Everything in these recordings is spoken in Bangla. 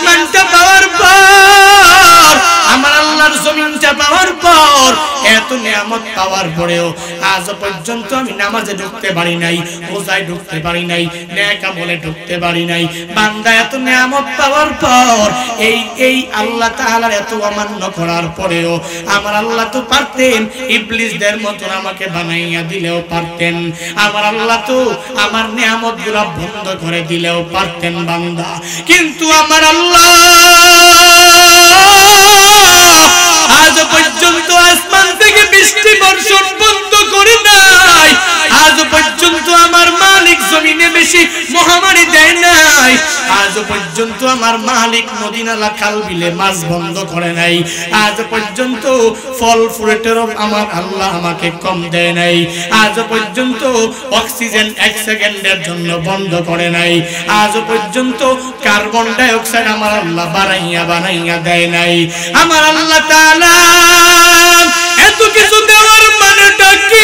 আসমানটা পাওয়ার পর, আমার আল্লাহর জমিনটা পাওয়ার পর, এত নিয়ামত পাওয়ার পরেও আজ পর্যন্ত আমি নামাজে ঢুকতে পারি নাই, রোজায় ঢুকতে পারি নাই, নেক আমলে ঢুকতে পারি নাই। বান্দা এত নিয়ামত পাওয়ার পর এই আল্লাহ তাআলার এত অমান্য করার পরেও আমার আল্লাহ তো পারতেন ইবলিসদের মতো আমাকে বানাইয়া দিলেও পারতেন, আমার আল্লাহ তো আমার নিয়ামতগুলো বন্ধ করে দিলেও পারতেন বান্দা, কিন্তু আমার আল্লাহ আজ পর্যন্ত আসমান থেকে বৃষ্টি বর্ষণ বন্ধ করে নাই, আজ পর্যন্ত আমার মালিক জমিনে বেশি মহামারী দেয় নাই, আজ পর্যন্ত আমার মালিক নদী নালা খাল বিলে মাছ বন্ধ করে নাই, আজ পর্যন্ত ফল ফ্রুটেরও আমার আল্লাহ আমাকে কম দেয় নাই, আজ পর্যন্ত অক্সিজেন 1 সেকেন্ডের জন্য বন্ধ করে নাই, আজ পর্যন্ত কার্বন ডাই অক্সাইড আমার আল্লাহ বানাইয়া দেয় নাই। আমার আল্লাহ তাআলা এত কিছু দেওয়ার মানেটা কি?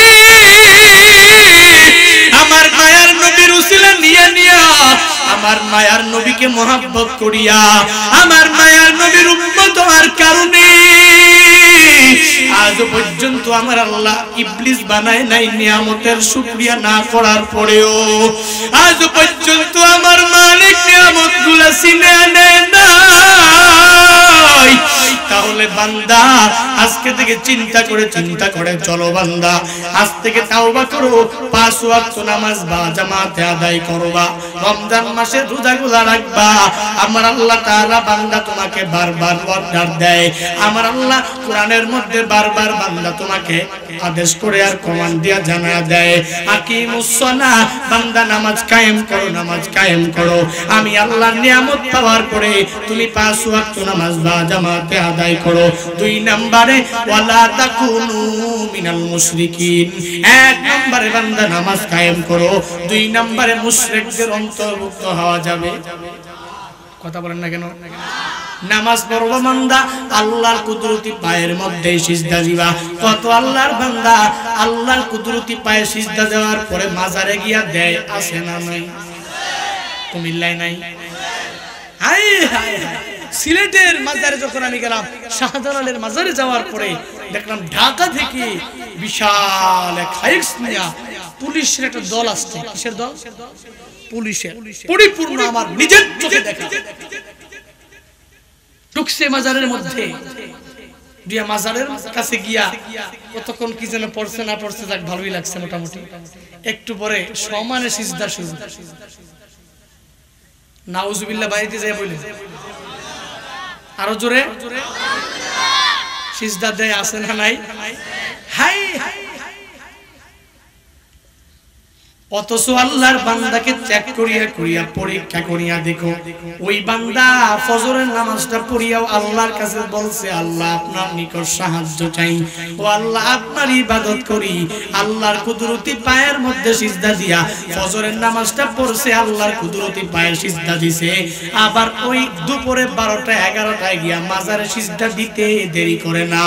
আমার মায়ার নবীর উসিলা নিয়া আমার মায়ার নবীকে মহব্বত করিয়া আমার মায়ার নবীর উম্মত হওয়ার কারণে আজ পর্যন্ত আমার আল্লাহ ইবলিস বানায় নাই নিয়ামতের শুকরিয়া না করার পরেও, আজ পর্যন্ত আমার মালিক নিয়ামতগুলো চিনে নেয় নাই। তাহলে বান্দা আজকে থেকে চিন্তা করে চলো বান্দা, আজ থেকে তাওবা করো, 5 ওয়াক্ত নামাজ বা জামাতে আদায় করবা, রমজান মাসে রোজাগুলা রাখবা। আমার আল্লাহ তাআলা বান্দা তোমাকে বারবার অর্ডার দেয়, আমার আল্লাহ কোরআনের মধ্যে বারবার বান্দা তোমাকে আদেশ করে আর কমান্ড দিয়া জানা দেয়, আকিমুস সালাহ, বান্দা নামাজ কায়েম করো, নামাজ কায়েম করো। আমি আল্লাহর নিয়ামত পাওয়ার পরে তুমি 5 ওয়াক্ত নামাজ বা জামাতে আদায় করো। 2 নম্বরে ওয়ালা তাকুনু মিনাল মুশরিকিন, 1 নম্বরে বান্দা নামাজ কায়েম করো, 2 নম্বরে মুশরিকদের অন্তর্ভুক্ত হওয়া যাবে। কথা বলেন না কেন? নামাজ পড়বা বান্দা, আল্লাহর কুদরতি পায়ের মধ্যে সিজদা দিবা। কত আল্লাহর বান্দা আল্লাহর কুদরতি পায়ে সিজদা দেওয়ার পরে মাজারে গিয়া দেয়, আছে না নাই? কুমিল্লায় নাই? হাই হাই হাই, সিলেটের মাজারে যখন আমি গেলাম, শাহজালালের মাজারে যাওয়ার পরে দেখলাম ঢাকা থেকে বিশাল এক হাইক্স নিয়া পুলিশের একটা দল আসছে। কিসের দল? পুলিশের, পরিপূর্ণ আমার নিজের চোখে দেখা। ঢুকছে মাজারের মধ্যে, দিয়া মাজারের কাছে গিয়া কতক্ষণ কি যেন পড়ছে না পড়ছে, যাক ভালোই লাগছে মোটামুটি। একটু পরে সমানে সিজদা শুরু, নাউজুবিল্লাহ বাড়িতে যায় বলে আরো জোরে সিজদা দেয়, আছে না নাই? হাই হাই, অথচ আল্লাহর বান্দাকে চেক করিয়া পরীক্ষা করিয়া দেখো, ওই বান্দা ফজরের নামাজটা পড়িয়াও আল্লাহর কাছে বলছে, আল্লাহ আপনার নিকট সাহায্য চাই, ও আল্লাহ আপনার ইবাদত করি। আল্লাহর কুদরতি পায়ের মধ্যে সিজদা দিয়া ফজরের নামাজটা পড়ছে, আল্লাহর কুদরতি পায়ে সিজদা দিছে। আবার ওই দুপুরে 12টা 11টায় গিয়া মাজারে সিজদা দিতে দেরি করে না।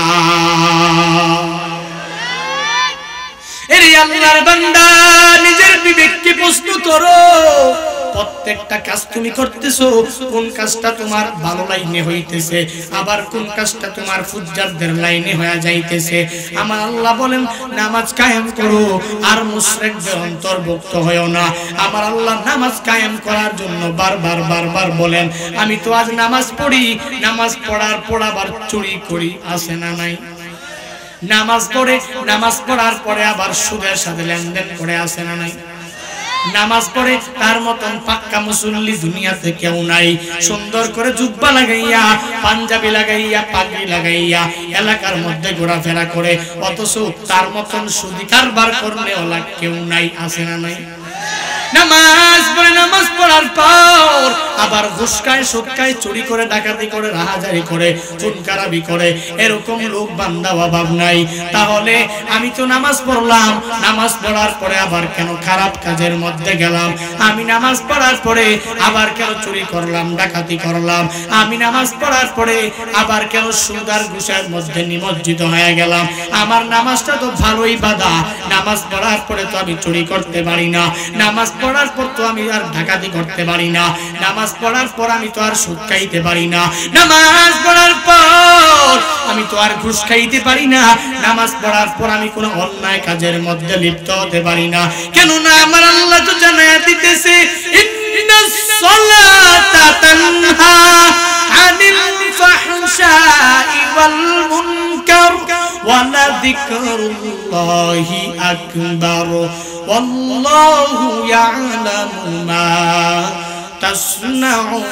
এরে আল্লাহর বান্দা, নিজের বিবেককে প্রশ্ন করো। প্রত্যেকটা কাজ তুমি করতেছো, কোন কাজটা তোমার ভালো লাইনে হইতেছে, আবার কোন কাজটা তোমার ফুজ্জারদের লাইনে হয়ে যাইতেছে। আমার আল্লাহ বলেন নামাজ কায়েম করো, আর মুশরিকদের অন্তর্ভুক্ত হয়ো না। আমার আল্লাহ নামাজ কায়েম করার জন্য বারবার বলেন, আমি তো আজ নামাজ পড়ি, নামাজ পড়ার পর আবার চুরি করি, আছে না নাই? নামাজ পড়ার পরে আবার সুদের সাথে লেনদেন করে, আছে না নাই? নামাজ পড়ে তার মতন পাক্কা মুসল্লি দুনিয়াতে কেউ নাই। সুন্দর করে জুব্বা লাগাইয়া, পাঞ্জাবি লাগাইয়া, পাগড়ি লাগাইয়া এলাকার মধ্যে ঘোরাফেরা করে, অথচ তার মতন সুদি কারবার করনেওয়ালা কেউ নাই, আছে না নাই? নামাজ পড়ার পর আবার ঘুষ খায়, সুদ খায়, চুরি করে, ডাকাতি করে, রাহাজারি করে, খুনখারাবি করে, এরকম লোক বান্দা অভাব নাই। তাহলে আমি তো নামাজ পড়লাম, নামাজ পড়ার পরে আবার কেন খারাপ কাজের মধ্যে গেলাম? আমি নামাজ পড়ার পরে আবার কেন চুরি করলাম, ডাকাতি করলাম? আমি নামাজ পড়ার পরে আবার কেন সুদ আর ঘুষের মধ্যে নিমজ্জিত হয়ে গেলাম? আমার নামাজটা তো ভালোই বাধা, নামাজ পড়ার পরে তো আমি চুরি করতে পারি না, নামাজ পড়ার পর তো আমি আর ডাকাতি করতে পারি না, নামাজ পড়ার পর আমি তো আর সুদ খাইতে পারি না, নামাজ পড়ার পর আমি তো আর ঘুষ খাইতে পারি না, নামাজ পড়ার পর আমি কোনো অন্যায় কাজের মধ্যে লিপ্ত হতে পারি না। কেন না আমার আল্লাহ তো জানায়া দিতেছে ইন্নাস সালাতা তানহা আনিল ফাহশাই ওয়াল মুনকার ওয়া লাযিকরুল্লাহি আকবার ওয়াল্লাহু ইয়ালামু মা তাসনাউন।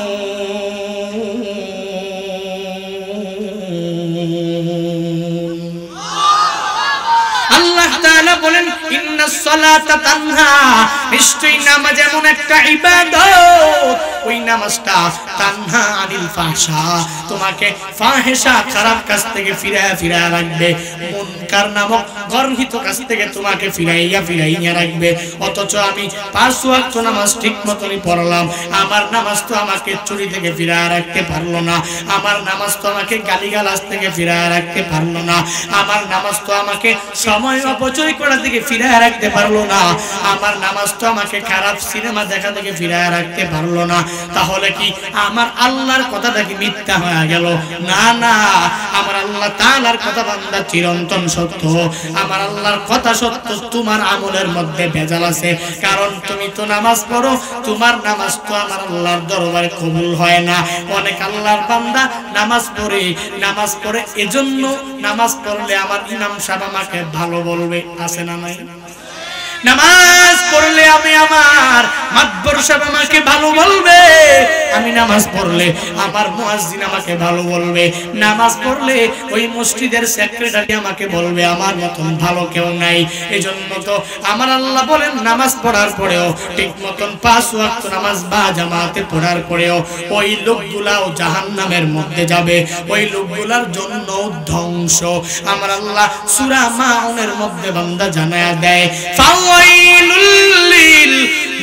আল্লাহ তাআলা বলেন ইন্নাস সালাতা তানহা, নিশ্চয়ই নামাজ এমন একটা ইবাদত, ওই নামাজটা তানহা আনিল ফাহশা, তোমাকে ফাহিশা খারাপ কাজ থেকে ফিরাইয়া রাখবে, মুনকার নামক গর্হিত কাজ থেকে তোমাকে ফিরাইয়া রাখবে। অথচ আমি 5 ওয়াক্ত নামাজ ঠিক মতনই পড়লাম, আমার নামাজ তো আমাকে চুরি থেকে ফিরাইয়া রাখতে পারলো না, আমার নামাজ তো আমাকে গালিগালাজ থেকে ফিরাইয়া রাখতে পারলো না, আমার নামাজ তো আমাকে সময় অপচয় করা থেকে ফিরাইয়া রাখতে পারলো না, আমার নামাজ তো আমাকে খারাপ সিনেমা দেখা থেকে ফিরাইয়া রাখতে পারলো না। তাহলে কি আমার আল্লাহর কথাটা কি মিথ্যা হয়ে গেল? না না, আমার আল্লাহ তাআলার কথা বান্দা চিরন্তন সত্য, আমার আল্লাহর কথা সত্য, তোমার আমলের মধ্যে ভেজাল আছে। কারণ তুমি তো নামাজ পড়ো, তোমার নামাজ তো আমার আল্লাহর দরবারে কবুল হয় না। অনেক আল্লাহর বান্দা নামাজ পড়ে এজন্য নামাজ পড়লে আমার ইমাম সাহেব আমাকে ভালো বলবে, আছে না নাই? নামাজ পড়লে আমি আমার মাতবর সাহেব আমাকে ভালো বলবে, আমি নামাজ পড়লে আমার মুয়াজ্জিন আমাকে ভালো বলবে, নামাজ পড়লে ওই মসজিদের সেক্রেটারি আমাকে বলবে, আমার মতন ভালো কেউ নাই। এজন্য তো আমার আল্লাহ বলেন নামাজ পড়ার পরেও ঠিক মতন 5 ওয়াক্ত নামাজ বা জামাতে পড়ার পরেও ওই লোকগুলাও জাহান্নামের মধ্যে যাবে, ওই লোকগুলার জন্য ধ্বংস। আমার আল্লাহ সূরা মাউনের মধ্যে বান্দা জানায়া দেয় ফাওয়াইলুল লিল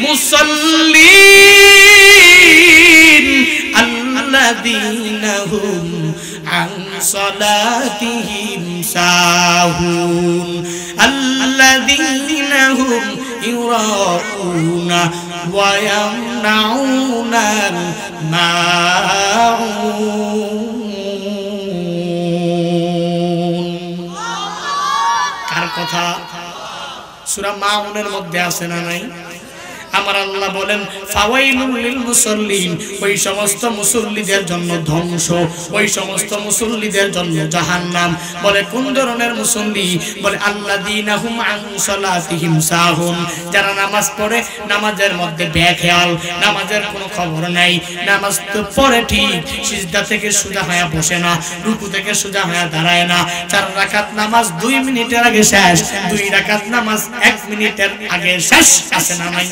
মুসাল্লিন আল্লাযীনা হুম আন সালাতিহিম সাহুন আল্লাযীনা হুম ইউরাউনা ওয়া ইয়ামনাউনাল মাউন। কার কথা? সূরা মাউনের মধ্যে আছে না নাই? আমার আল্লাহ বলেন ফাওয়াইলুল লিল মুসাল্লিন, ওই সমস্ত মুসল্লিদের জন্য ধ্বংস, ওই সমস্ত মুসল্লিদের জন্য জাহান্নাম। বলে কোন ধরনের মুসল্লি? বলে আল্লাযীনা হুম আন সালাতিহিম সাহুন, যারা নামাজ পড়ে নামাজের মধ্যে বেখেয়াল, নামাজের কোনো খবর নাই, নামাজ তো পড়ে ঠিক, সিজদা থেকে সোজা হয়ে বসে না, রুকু থেকে সোজা হয়ে দাঁড়ায় না, 4 রাকাত নামাজ 2 মিনিটের আগে শেষ, 2 রাকাত নামাজ 1 মিনিটের আগে শেষ, আছে না নাই?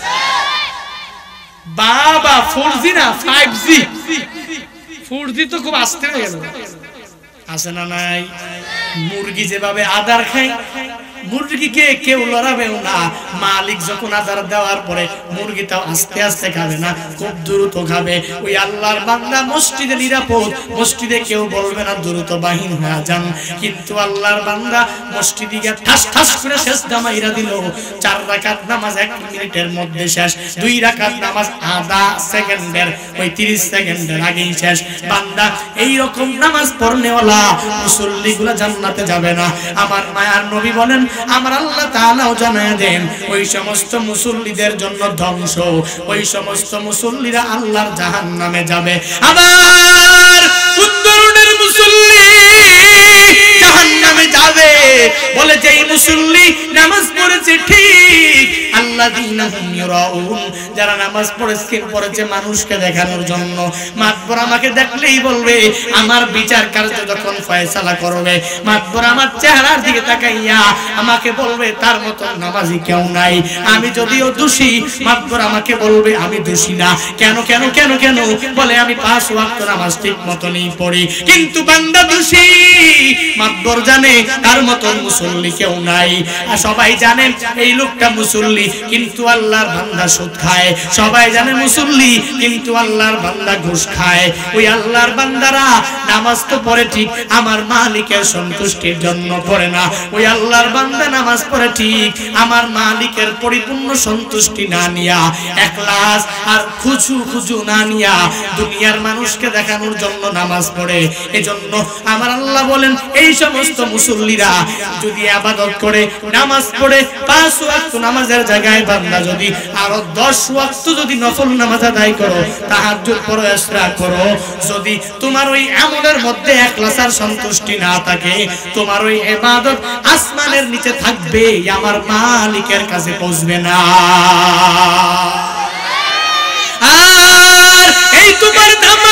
বাবা 4G না 5G, 4G তো খুব আস্তে হয়ে গেল, আছে না নাই? মুরগি যেভাবে আদার খায়, মুরগিকে কেউ লড়াবেও না, মালিক যখন আদার দেওয়ার পরে মুরগিটাও আস্তে আস্তে খাবে না, খুব দ্রুত খাবে। ওই আল্লাহর বান্দা মসজিদে নিরাপদ, মসজিদে কেউ বলবে না দ্রুত বাহিন হয়ে যান, কিন্তু আল্লাহর বান্দা মসজিদে গিয়ে ঠাস ঠাস করে সেজদা মাইরা দিল, 4 রাকাত নামাজ 1 মিনিটের মধ্যে শেষ, 2 রাকাত নামাজ আধা সেকেন্ডের, ওই 30 সেকেন্ডের আগেই শেষ। বান্দা এই রকম নামাজ পড়নেওয়ালা মুসল্লিগুলা জান্নাতে যাবে না। আমার মায়ার নবী বলেন আমার আল্লাহ তাআলাও জানায় দেন ওই সমস্ত মুসল্লিদের জন্য ধ্বংস, ওই সমস্ত মুসল্লিরা আল্লাহর জাহান্নামে যাবে। আবার উত্তরণের মুসল্লি জাহান্নামে যাবে, বলে যেই মুসল্লি নামাজ পড়েছে ঠিক, আল্লাযীনা হুম ইউরাউন, যারা নামাজ পড়েছে মানুষকে দেখানোর জন্য, মাতবর আমাকে দেখলেই বলবে, আমার বিচার কার্য যখন ফয়সালা করবে মাতবর আমার চেহারার দিকে তাকাইয়া আমাকে বলবে তার মতো নামাজি কেউ নাই। আমি যদিও দোষী, মাতবর আমাকে বলবে আমি দোষী না। কেন কেন কেন কেন? বলে আমি 5 ওয়াক্ত নামাজ ঠিক মতনই পড়ি, কিন্তু বান্দা দোষী। মাতবর জানে তার মতো মুসল্লি কেউ নাই, আর সবাই জানেন এই লোকটা মুসল্লি, কিন্তু আল্লাহর বান্দা সুদ খায়, সবাই জানে মুসল্লি কিন্তু আল্লাহর বান্দা ঘুষ খায়। ওই আল্লাহর বান্দারা নামাজ তো পড়ে ঠিক, আমার মালিকের সন্তুষ্টির জন্য পড়ে না। ওই আল্লাহর বান্দা নামাজ পড়ে ঠিক, আমার মালিকের পরিপূর্ণ সন্তুষ্টি না নিয়া, ইখলাস আর খুশু না নিয়া দুনিয়ার মানুষকে দেখানোর জন্য নামাজ পড়ে। এজন্য আমার আল্লাহ বলেন, এই সমস্ত মুসল্লিরা যদি ইবাদত করে, নামাজ পড়ে, 5 ওয়াক্ত নামাজের জায়গায় বান্দা যদি আরো 10 ওয়াক্ত যদি নফল নামাজ আদায় করো, তাহাজ্জুদ পড়ো, ইশরাক করো, যদি তোমার ওই আমলের মধ্যে ইখলাস আর সন্তুষ্টি না থাকে, তোমার ওই ইবাদত আসমানের নিচে থাকবে, আমার মালিকের কাছে পৌঁছবে না। আর এই তোমার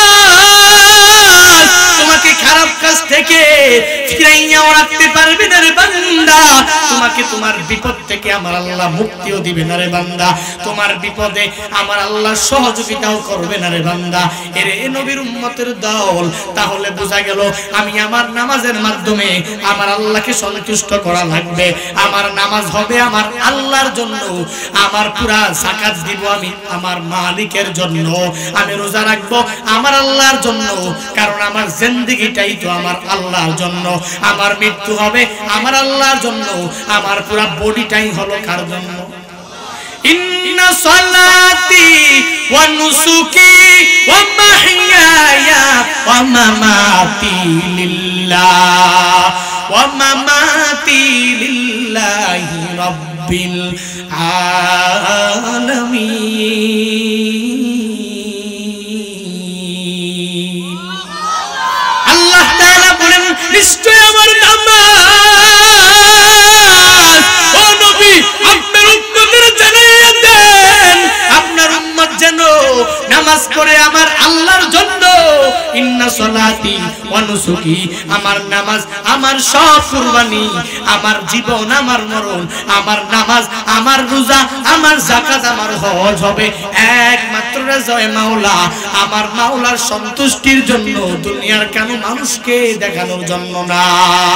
নামাজ তোমাকে খারাপ কাজ থেকে ফিরাইয়াও রাখতে পারবে না রে বান্দা। তোমাকে তোমার বিপদ থেকে আমার আল্লাহ মুক্তিও দিবে না রে বান্দা। তোমার বিপদে আমার আল্লাহ সহযোগিতাও করবে না রে বান্দা। এরে নবীর উম্মতের দল, তাহলে বোঝা গেল আমি আমার নামাজের মাধ্যমে আমার আল্লাহকে সন্তুষ্ট করা লাগবে। আমার নামাজ হবে আমার আল্লাহর জন্য, আমার পুরা যাকাত দিব আমি আমার মালিকের জন্য, আমি রোজা রাখবো আমার আল্লাহর জন্য, কারণ আমার জিন্দেগিটাই তো আমার আল্লাহর জন্য। আমার মৃত্যু হবে আমার আল্লাহর জন্য, আমার পুরা বডিটাই হলো কার জন্য? ইন্না সালাতি ওয়া নুসুকি ওয়া মাহইয়ায়া ওয়া মামাতি লিল্লাহ ওয়া মামাতি লিল্লাহি রাব্বিল আলামিন। আল্লাহ তাআলা বলেন, নিশ্চয় আমার নামাজ, ও নবী আপনার উম্মতের জানাইয়া দেন, আপনার উম্মত যেন নামাজ পড়ে আমার আল্লাহর জন্য। ইন্না সালাতি ওয়া নুসুকি, আমার নামাজ আমার সব কুরবানি, আমার জীবন আমার মরণ, আমার নামাজ আমার রোজা আমার যাকাত আমার হজ হবে একমাত্র রেজায়ে মাওলা, আমার মাওলার সন্তুষ্টির জন্য, দুনিয়ার কেন মানুষকে দেখানোর জন্য না।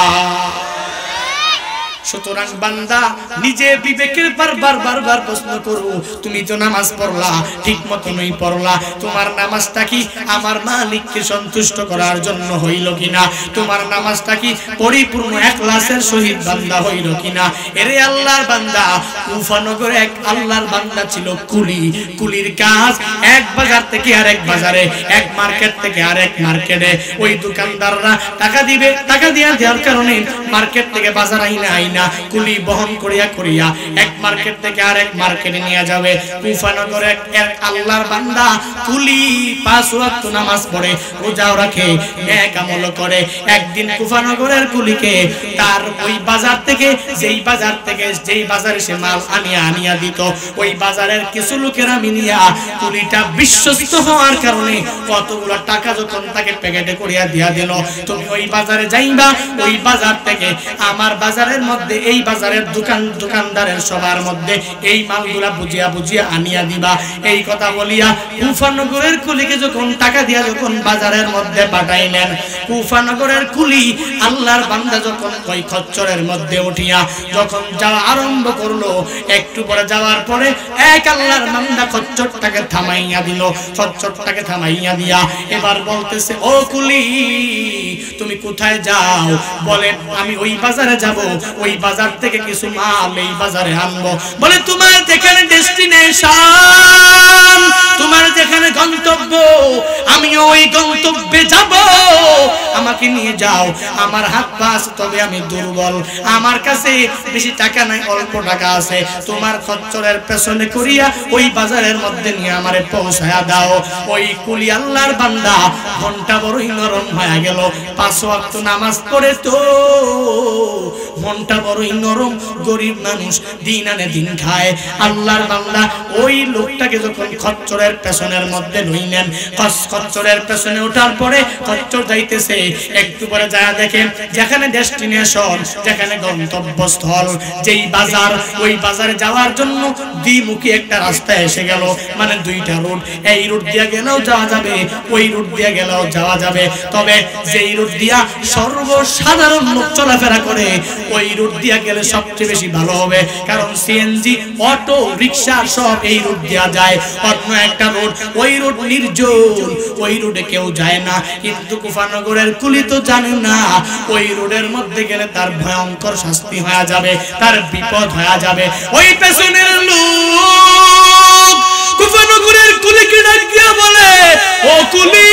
সুতরাং বান্দা নিজে বিবেকের বারবার প্রশ্ন করো, তুমি তো নামাজ পড়লা, ঠিক মতনই পড়লা, তোমার নামাজটা কি আমার মালিককে সন্তুষ্ট করার জন্য হইল কিনা? তোমার নামাজটা কি পরিপূর্ণ ইখলাসের সহিত বান্দা হইল কিনা? এরে আল্লাহর বান্দা, কুফা নগরে এক আল্লাহর বান্দা ছিল কুলি। কুলির কাজ এক বাজার থেকে আরেক বাজারে, এক মার্কেট থেকে আরেক মার্কেটে। ওই দোকানদাররা টাকা দিবে, টাকা দিয়া দেওয়ার কারণে মার্কেট থেকে বাজার আইনা কুলি বহন করিয়া এক মার্কেট থেকে আরেক মার্কেটে নিয়ে যাবে। কুফানগরে এক আল্লাহর বান্দা কুলি 5 ওয়াক্ত নামাজ পড়ে, রোজাও রাখে, নেক আমল করে। একদিন কুফানগরের কুলিকে তার ওই বাজার থেকে যেই বাজারে সে মাল আনিয়া দিত, ওই বাজারের কিছু লোকেরা মিলিয়া কুলিটা বিশ্বস্ত হওয়ার কারণে কতগুলো টাকা যখন তাকে প্যাকেটে করিয়া দিয়া দিল, তুমি ওই বাজারে যাইবা, ওই বাজার থেকে আমার বাজারের মধ্যে এই বাজারের দোকানদারের সবার মধ্যে এই মালগুলা বুঝিয়া আনিয়া দিবা। এই কথা বলিয়া কুফানগরের কুলিকে যখন টাকা দিয়া যখন বাজারের মধ্যে পাঠাইলেন, কুফানগরের কুলি আল্লাহর বান্দা যখন ওই খচ্চরের মধ্যে উঠিয়া যখন যাওয়া আরম্ভ করলো, একটু পরে যাওয়ার পরে এক আল্লাহর বান্দা খচ্চরটাকে থামাইয়া দিল। খচ্চরটাকে থামাইয়া দিয়া এবার বলতেছে, ও কুলি তুমি কোথায় যাও? বলে আমি ওই বাজারে যাব, ওই বাজার থেকে কিছু মাল এই বাজারে আনবো। বলে তোমার যেখানে ডেস্টিনেশন, তোমার যেখানে গন্তব্য, আমি ওই গন্তব্যে যাব, আমাকে নিয়ে যাও। আমার হাত পা আছে তবে আমি দুর্বল, আমার কাছে বেশি টাকা নাই, অল্প টাকা আছে, তোমার খচ্চরের পেছনে করিয়া ওই বাজারের মধ্যে নিয়ে আমারে পৌঁছায়া দাও। ওই কুলি আল্লাহর বান্দা মনটা বড়ই নরম হয়ে গেল। 5 ওয়াক্ত নামাজ পড়ে তো মনটা বড়ই নরম, গরিব মানুষ, দিন আনে দিন খায়। আল্লাহর বান্দা ওই লোকটাকে যখন খচ্চরের পেছনের মধ্যে লইলেন, খচ্চরের পেছনে ওঠার পরে খচ্চর যাইতেছে, একটু পরে যায় দেখে যেখানে ডেস্টিনেশন, যেখানে গন্তব্যস্থল, যেই বাজার, ওই বাজারে যাওয়ার জন্য দ্বিমুখী একটা রাস্তা এসে গেল, মানে দুইটা রুট। এই রুট দিয়ে গেলেও যাওয়া যাবে, ওই রুট দিয়ে গেলেও যাওয়া যাবে। তবে যেই রুট দিয়া সর্বসাধারণ লোক চলাফেরা করে ওই রুট দিয়া গেলে সবচেয়ে বেশি ভালো হবে, কারণ সিএনজি, অটো, রিক্সা সব এই রুট দিয়া যায়। অন্য একটা রুট, ওই রুট নির্জন, ওই রুটে কেউ যায় না। কিন্তু কুফানগরের কুলি তো জানে না ওই রোডের মধ্যে গেলে তার ভয়ঙ্কর শাস্তি হয়ে যাবে, তার বিপদ হয়ে যাবে। ওই পেছনের লোক কুফানগরের কুলিকে ডাক দিয়া বলে, ও কুলি,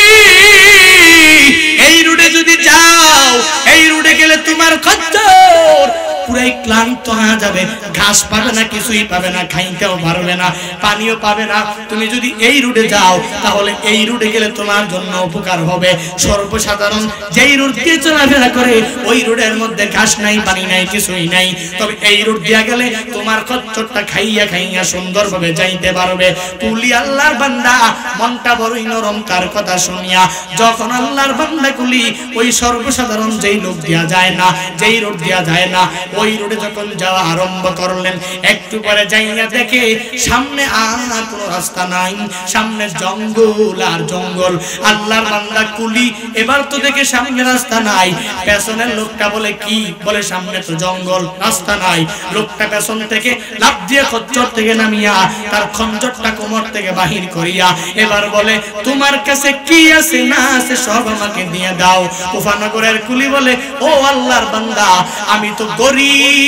এই রোডে যদি যাও, এই রোডে গেলে তোমার খচ্চর পুরাই ক্লান্ত হয়ে যাবে, ঘাস পাবে না, কিছুই পাবে না, খাইতেও পারবে না, পানিও পাবে না। তুমি যদি এই রুটে যাও তাহলে এই রুটে গেলে তোমার জন্য উপকার হবে। সর্বসাধারণ যেই রুট দিয়ে চলাফেরা করে ওই রুটের মধ্যে ঘাস নাই, পানি নাই, কিছুই নাই। তবে এই রুট দিয়ে গেলে তোমার খচ্চরটা খাইয়া খাইয়া সুন্দরভাবে যাইতে পারবে। কুলি আল্লাহর বান্দা মনটা বড়ই নরম তার কথা শুনিয়া। যখন আল্লাহর বান্দা কুলি ওই সর্বসাধারণ যেই লোক দিয়া যায় না, যেই রুট দিয়া যায় না, ওই রোডে যখন যাওয়া আরম্ভ করলেন, একটু পরে যাইয়া দেখে সামনে আর কোনো রাস্তা নাই, সামনে জঙ্গল আর জঙ্গল। আল্লাহর বান্দা কুলি এবার তো দেখে সামনে রাস্তা নাই। পেছনের লোকটা বলে কি? বলে সামনে তো জঙ্গল, রাস্তা নাই। লোকটা পেছন থেকে লাফ দিয়ে খচ্চর থেকে নামিয়া তার খঞ্জরটা কোমর থেকে বাহির করিয়া এবার বলে, তোমার কাছে কি আছে না আছে সব আমাকে দিয়ে দাও। কুফানগরের কুলি বলে, ও আল্লাহর বান্দা, আমি তো গরিব,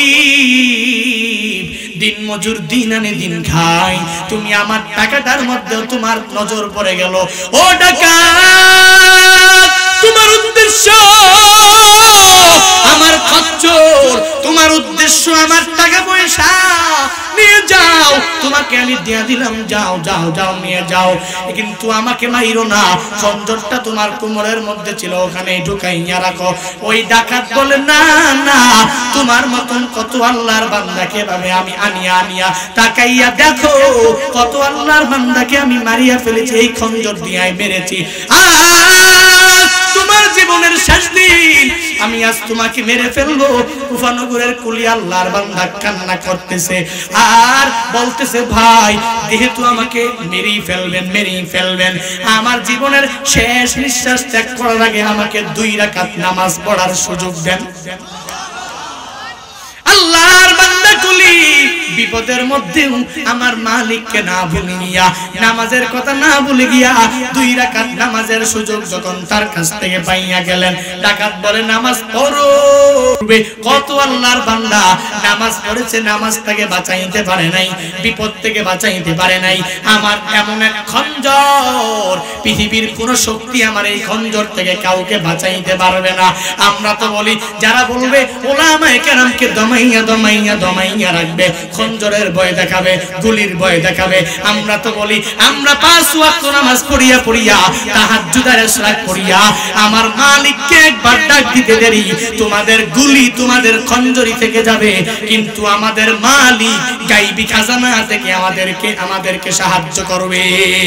দিন মজুর, দিন আনে দিন খাই। তুমি আমার টাকাটার মধ্যে তোমার নজর পড়ে গেল। ও ডাকাত, তোমার উদ্দেশ্য আমার খচ্চর, তোমার উদ্দেশ্য আমার টাকা পয়সা, নিয়ে যাও, তোমাকে আমি দিয়ে দিলাম, যাও যাও যাও নিয়ে যাও, কিন্তু আমাকে মাইরো না। খঞ্জরটা তোমার কোমরের মধ্যে ছিল, ওখানে ঢুকাইয়া রাখো। ওই ডাকাত বলে, না না, তোমার মতন কত আল্লাহর বান্দাকে ভাবে আমি আনিয়া আনিয়া তাকাইয়া দেখো, কত আল্লাহর বান্দাকে আমি মারিয়া ফেলেছি, এই খঞ্জর দিয়ে মেরেছি। তোমার জীবনের শেষ দিন, আমি আজ তোমাকে মেরে ফেলবো। কুফানগরের কুলি আল্লাহর বান্দা কান্না করতেছে আর বলতেছে, ভাই যেহেতু আমাকে মেরেই ফেলবেন, মেরেই ফেলবেন, আমার জীবনের শেষ নিঃশ্বাস ত্যাগ করার আগে আমাকে 2 রাকাত নামাজ পড়ার সুযোগ দেন। আল্লাহর বান্দা কুলি বিপদের মধ্যেও আমার মালিককে না ভুলে গিয়া, নামাজের কথা না ভুলে গিয়া 2 রাকাত নামাজের সুযোগ যখন তার কাছ থেকে পাইয়া গেলেন, ডাকাত বলে, নামাজ পড়ো। কত আল্লাহর বান্দা নামাজ পড়েছে, নামাজটাকে বাঁচাইতে পারে নাই, বিপদ থেকে বাঁচাইতে পারে নাই। আমার এমন এক খঞ্জর, পৃথিবীর কোন শক্তি আমার এই খঞ্জর থেকে কাউকে বাঁচাইতে পারবে না। আমরা তো বলি, যারা বলবে ওলামায়ে কেরামকে দমাইয়া দমাইয়া দমাইয়া রাখবে, খঞ্জরের ভয় দেখাবে, গুলির ভয় দেখাবে। আমরা তো বলি, আমরা 5 ওয়াক্ত নামাজ পড়িয়া পড়িয়া, তাহাজ্জুদের ইশরাক পড়িয়া আমার মালিককে একবার ডাক দিতে দেরি, তোমাদের গুলি, তোমাদের খঞ্জরি থেকে যাবে, কিন্তু আমাদের মালিক গায়বী খাজানা থেকে আমাদেরকে সাহায্য করবে।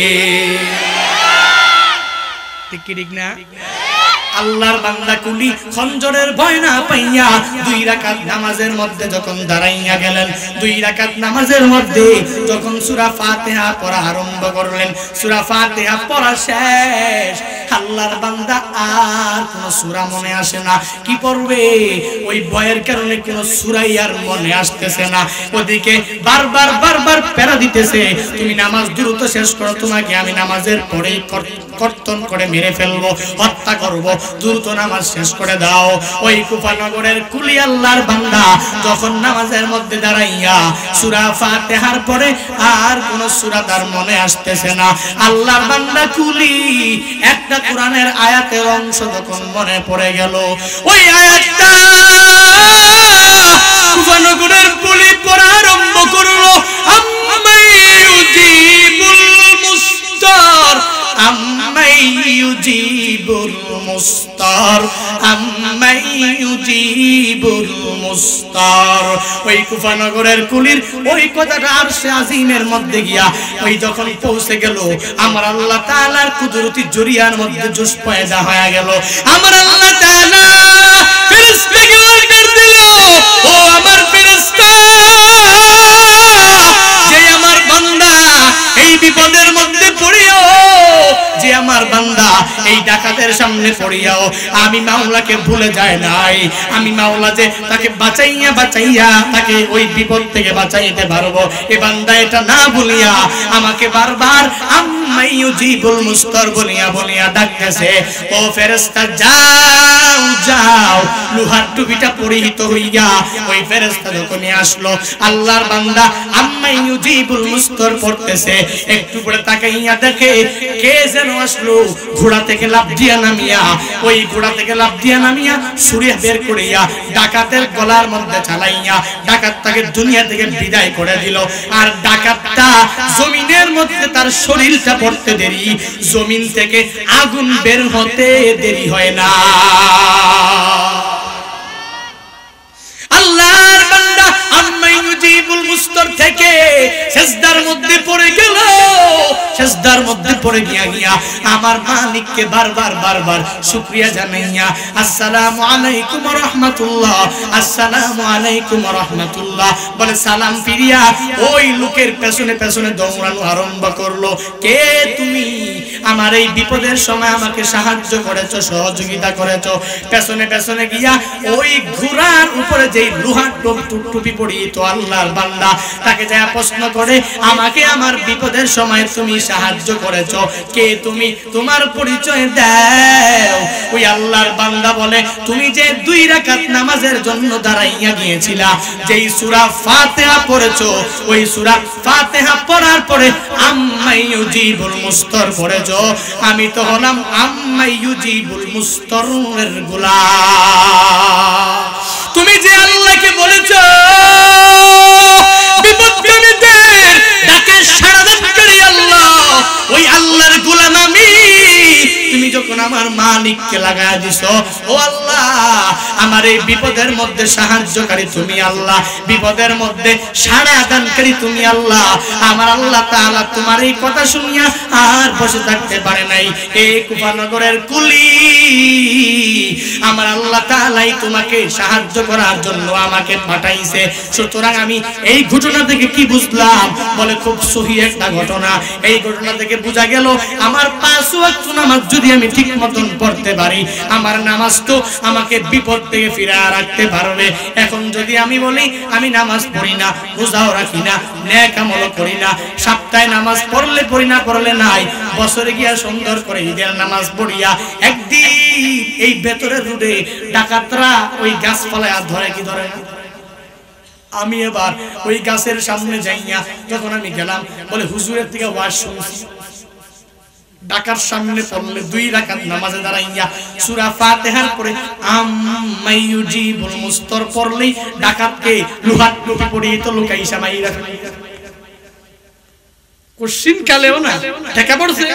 ঠিক না? আল্লাহর বান্দা কুলি খঞ্জরের ভয় না পাইয়া 2 রাকাত নামাজের মধ্যে যখন দাঁড়াইয়া গেলেন, 2 রাকাত নামাজের মধ্যে যখন সূরা ফাতিহা পড়া আরম্ভ করলেন, সূরা ফাতিহা পড়া শেষ, আল্লাহর বান্দা আর কোন সূরা মনে আসে না, কি পড়বে? ওই ভয়ের কারণে কোন সূরাই আর মনে আসতেছে না। ওদিকে বারবার প্যারা দিতেছে, তুমি নামাজ দ্রুত শেষ করো, তোমাকে আমি নামাজের পরেই কর্তন করে মেরে ফেলবো, হত্যা করব, দ্রুত নামাজ শেষ করে দাও। ওই কুফানগরের কুলি আল্লাহর বান্দা যখন নামাজের মধ্যে দাঁড়াইয়া সূরা ফাতিহার পরে আর কোন সূরা তার মনে আসতেছে না, আল্লাহর বান্দা কুলি একটা কোরআনের আয়াতের অংশ যখন মনে পড়ে গেল, ওই আয়াতটা কুফানগরের কুলি পড়া আরম্ভ করলো, আম্মাই ইউজিবুল মুস্তার, আম্মাই ইউজিবুল মুস্তার, আম্মাই ইউজিবুল মুস্তার। ওই কুফা নগরের কুলির ওই কথাটা আরশে আজিমের মধ্যে গিয়া ওই যখন পৌঁছে গেল, আমার আল্লাহ তাআলার কুদরতি জরিয়ার মধ্যে জোশ পয়দা হয়ে গেল। আমার আল্লাহ তাআলা ফেরেশতাকে অর্ডার দিল, ও আমার ফেরেশতা, যে আমার বান্দা এই বিপদের মধ্যে পড়িও, যে আমার বান্দা এই ডাকাতের সামনে পড়িয়াও আমি মাওলাকে ভুলে যায় নাই, আমি মাওলা যে তাকে বাঁচাইয়া বাঁচাইয়া তাকে ওই বিপদ থেকে বাঁচাইতে পারবো, এ বান্দা এটা না বলিয়া আমাকে বারবার আম্মা ইউজিবুল মুস্তার বলিয়া বলিয়া ডাকতেছে। ও ফেরেশতা যাও যাও, লোহার টুপিটা পরিহিত হইয়া ওই ফেরেশতা যখনই আসলো, আল্লাহর বান্দা আম্মা ইউজিবুল মুস্তার পড়তেছে, একটু পরে তাকাইয়া দেখে কে যেন আসলো ঘোড়া থেকে লাফ দিয়া নামিয়া, ওই ঘোড়া থেকে লাফ দিয়া নামিয়া ছুরি বের করিয়া ডাকাতের গলার মধ্যে চালাইয়া ডাকাতটাকে দুনিয়া থেকে বিদায় করে দিল। আর ডাকাতটা জমিনের মধ্যে তার শরীরটা পড়তে দেরি, জমিন থেকে আগুন বের হতে দেরি হয় না। আল্লাহর বান্দা আম্মা ইউজিবুল মুস্তার থেকে সিজদার মধ্যে পড়ে গেল, সিজদার মধ্যে পড়ে গিয়া আমার মালিককে বারবার শুকরিয়া জানাইয়া আসসালামু আলাইকুম ওয়া রাহমাতুল্লাহ, আসসালামু আলাইকুম ওয়া রাহমাতুল্লাহ বলে সালাম ফিরিয়া ওই লোকের পেছনে পেছনে দৌড়ানো আরম্ভ করলো। কে তুমি? আমার এই বিপদের সময় আমাকে সাহায্য করেছো, সহযোগিতা করেছো। পেছনে পেছনে গিয়া ওই ঘোড়ার উপরে যেই লোহার টুপি পরিয়ে তো আল্লাহর বান্দা তাকে যা প্রশ্ন করে, আমাকে আমার বিপদের সময় তুমি সাহায্য করেছো, কে তুমি? তোমার পরিচয় দাও। ওই আল্লাহর বান্দা বলে, তুমি যে 2 রাকাত নামাজের জন্য দাঁড়াইয়া গিয়েছিলা, যেই সূরা ফাতিহা পড়েছো, ওই সূরা ফাতিহা পড়ার পরে আম্মা ইউজিবুল মুস্তার পড়েছো, আমি তো হলাম আম্মা ইউজিবুল মুস্তারের গোলাম। তুমি যে আল্লাহকে বলেছো বিপদগামীদের ডাকে সাড়া দানকারী আল্লাহ, ওই আল্লাহর গোলাম আমি। তুমি যখন আমার মালিককে লাগায় দিছো, ও আল্লাহ আমার এই বিপদের মধ্যে সাহায্যকারী তুমি আল্লাহ, বিপদের মধ্যে সাড়া দানকারী তুমি আল্লাহ। আমার আল্লাহ তাআলা তোমার এই কথা শুনিয়া আর বসে থাকতে পারে নাই। এই কুফা নগরের কুলি আমার আল্লাহ তাআলাই তোমাকে সাহায্য করার জন্য আমাকে পাঠাইছে। সুতরাং আমি এই ঘটনা থেকে কি বুঝলাম? বলে খুব সহি একটা ঘটনা। এই ঘটনা থেকে বোঝা গেল আমার 5 ওয়াক্ত নামাজ যদি আমি ঠিক মতন পড়তে পারি, আমার নামাজ তো আমাকে বিপদ থেকে ফিরিয়ে রাখতে পারবে। এখন যদি আমি বলি আমি নামাজ পড়ি না, রোজাও রাখি না, নেক আমল করি না, সপ্তাহে নামাজ পড়লে পড়ি না পড়লে নাই, বছরে গিয়া সুন্দর করে ঈদের নামাজ পড়িয়া একদিন এই ভেতরের রোডে ডাকাতরা ওই গাছপালায় ধরে কি ধরে না, আমি এবার ওই গাছের সামনে যাইয়া যখন আমি গেলাম, বলে হুজুরের থেকে ওয়াজ শুনছি, ডাকার সামনে পড়লে 2 রাকাত নামাজে দাঁড়াইয়া সূরা ফাতিহার পরে আম্মা ইউজিবুল মুস্তার পড়লেই ডাকাতকে লোহার টুপি পরিয়ে তো লুকাইসা মাইরা ফেলে। কোশ্চিন কালেও না ঠেকা পড়ছে,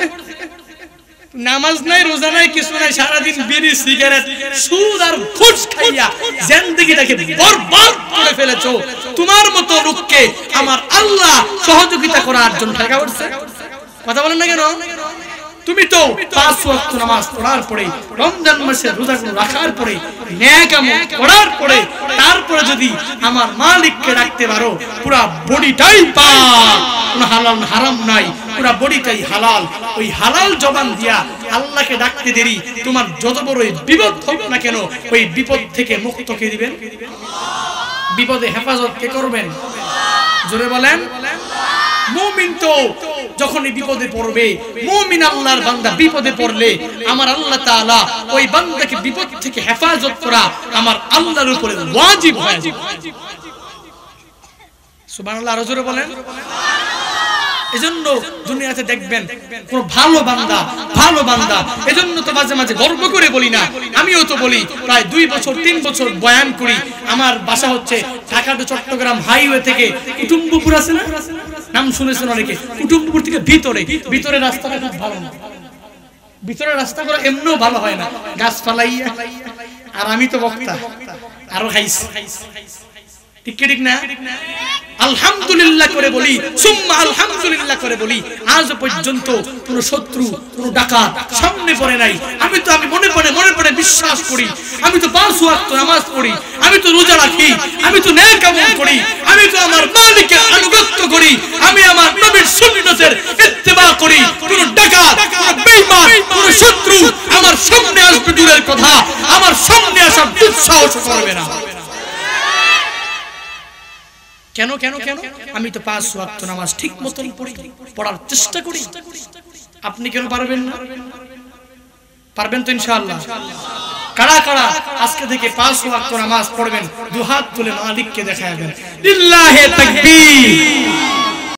নামাজ নাই, রোজা নাই, কিছু নাই, সারাদিন বিড়ি সিগারেট সুদ আর ঘুষ খাইয়া জিন্দেগিটাকে বরবাদ করে ফেলেছো। তোমার মতো লোককে আমার আল্লাহ সহযোগিতা করার জন্য ঠেকা পড়ছে। কথা বলেন না কেন? তুমি তো 5 ওয়াক্ত নামাজ পড়ার পরে, রমজান মাসে রোজাগুলো রাখার পরে, নেক আমল করার পরে, তারপরে যদি আমার মালিককে ডাকতে পারো, পুরো বডিটাই পাক, কোনো হালাল হারাম নাই, পুরো বডিটাই হালাল। ওই হালাল জবান দিয়া আল্লাহকে ডাকতে দেরি, তোমার যত বড় বিপদ হোক না কেন ওই বিপদ থেকে মুক্ত কে দিবেন? বিপদে হেফাজত কে করবেন? জোরে বলেন। মুমিন তো যখনই বিপদে পড়বে, মুমিন আল্লাহর বান্দা বিপদে পড়লে আমার আল্লাহ তাআলা ওই বান্দাকে বিপদ থেকে হেফাজত করা আমার আল্লাহর উপরে ওয়াজিব হয়ে যায়। সুবহানাল্লাহ, আরো জোরে বলেন। এজন্য দুনিয়াতে দেখবেন কোন ভালো বান্দা, এজন্য তো মাঝে মাঝে গর্ব করে বলি না, আমিও তো বলি, প্রায় 2 বছর 3 বছর বয়ান করি। আমার বাসা হচ্ছে ঢাকা টু চট্টগ্রাম হাইওয়ে থেকে কুটুম্বপুর আছে না, নাম শুনেছেন অনেকে। কুটুম্বপুর থেকে ভিতরে রাস্তাটা খুব ভালো না, ভিতরে রাস্তাগুলো এমনিও ভালো হয় না, গাছ ফালাইয়া আর আমি তো বক্তা, আরো খাইছি, ঠিক কি ঠিক না? আলহামদুলিল্লাহ করে বলি, সুম্মা আলহামদুলিল্লাহ করে বলি, আজ পর্যন্ত কোন শত্রু, কোন ডাকাত সামনে পড়ে নাই। আমি মনে মনে বিশ্বাস করি, আমি তো 5 ওয়াক্ত নামাজ পড়ি, আমি তো রোজা রাখি, আমি তো নেক আমল করি, আমি তো আমার মালিকের আনুগত্য করি, আমি আমার নবীর সুন্নতের ইত্তেবা করি। কোন ডাকাত, কোন বেঈমান, কোন শত্রু আমার সামনে আসবে দূরের কথা, আমার সামনে আসার দুঃসাহস করবে না। কেন কেন কেন? আমি তো 5 ওয়াক্ত নামাজ ঠিক মতন পড়ি, পড়ার চেষ্টা করি। আপনি কেন পারবেন না? পারবেন তো ইনশাআল্লাহ। কারা কারা আজকে থেকে 5 ওয়াক্ত নামাজ পড়বেন? দুই হাত তুলে মালিককে দেখাবেন। লিল্লাহি তাকবীর।